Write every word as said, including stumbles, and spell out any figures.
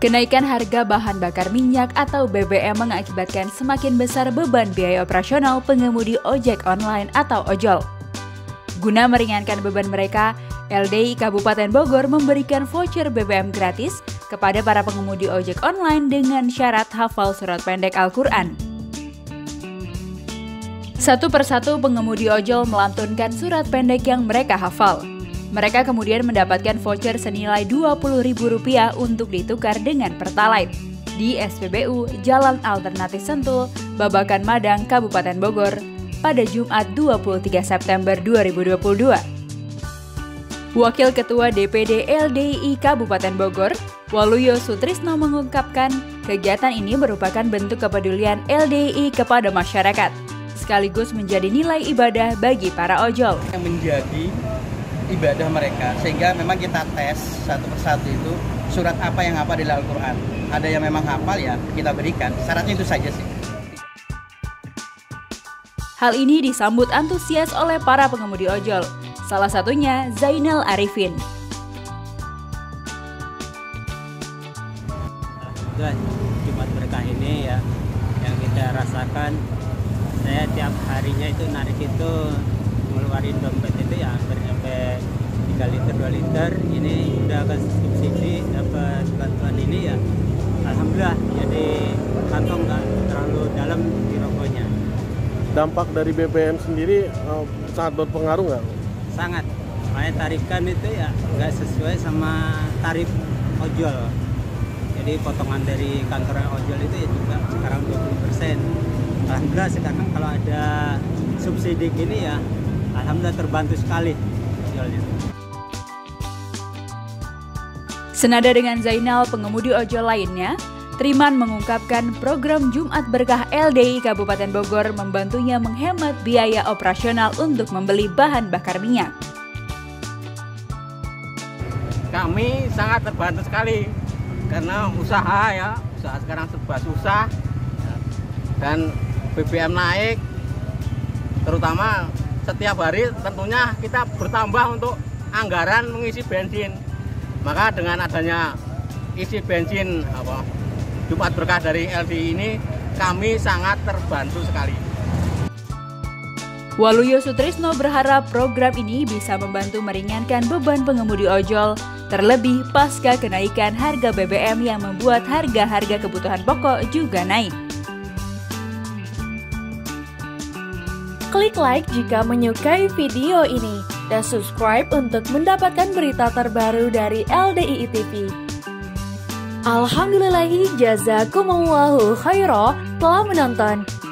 Kenaikan harga bahan bakar minyak atau B B M mengakibatkan semakin besar beban biaya operasional pengemudi ojek online atau ojol. Guna meringankan beban mereka, L D I Kabupaten Bogor memberikan voucher B B M gratis kepada para pengemudi ojek online dengan syarat hafal surat pendek Al-Quran. Satu persatu pengemudi ojol melantunkan surat pendek yang mereka hafal. Mereka kemudian mendapatkan voucher senilai dua puluh ribu rupiah untuk ditukar dengan Pertalite di S P B U Jalan Alternatif Sentul, Babakan Madang, Kabupaten Bogor pada Jumat dua puluh tiga September dua ribu dua puluh dua. Wakil Ketua D P D L D I Kabupaten Bogor, Waluyo Sutrisno mengungkapkan kegiatan ini merupakan bentuk kepedulian L D I kepada masyarakat, sekaligus menjadi nilai ibadah bagi para ojol. Yang menjadi ibadah mereka, sehingga memang kita tes satu persatu itu surat apa yang apa di Al-Quran. Ada yang memang hafal ya kita berikan, syaratnya itu saja sih. Hal ini disambut antusias oleh para pengemudi ojol, salah satunya Zainal Arifin. Alhamdulillah, Jumat berkah ini ya yang kita rasakan. Saya tiap harinya itu narik itu ngeluarin dompet itu ya hampir sampai tiga liter dua liter. Ini udah ke subsidi, dapat bantuan ini ya alhamdulillah, jadi kantong nggak terlalu dalam di rokoknya. Dampak dari B B M sendiri uh, sangat berpengaruh nggak? Sangat, makanya tarikan itu ya nggak sesuai sama tarif ojol. Jadi potongan dari kantor ojol itu ya juga sekarang dua puluh persen. Alhamdulillah sekarang kalau ada subsidi gini ya alhamdulillah terbantu sekali ojolnya. Senada dengan Zainal, pengemudi ojol lainnya, Triman mengungkapkan program Jumat Berkah L D I Kabupaten Bogor membantunya menghemat biaya operasional untuk membeli bahan bakar minyak. Kami sangat terbantu sekali karena usaha ya, usaha sekarang serba susah dan B B M naik, terutama setiap hari tentunya kita bertambah untuk anggaran mengisi bensin. Maka dengan adanya isi bensin apa Jumat Berkah dari L D I ini, kami sangat terbantu sekali. Waluyo Sutrisno berharap program ini bisa membantu meringankan beban pengemudi ojol, terlebih pasca kenaikan harga B B M yang membuat harga-harga kebutuhan pokok juga naik. Klik like jika menyukai video ini dan subscribe untuk mendapatkan berita terbaru dari L D I T V. Alhamdulillahi jazakumullahu khairah telah menonton.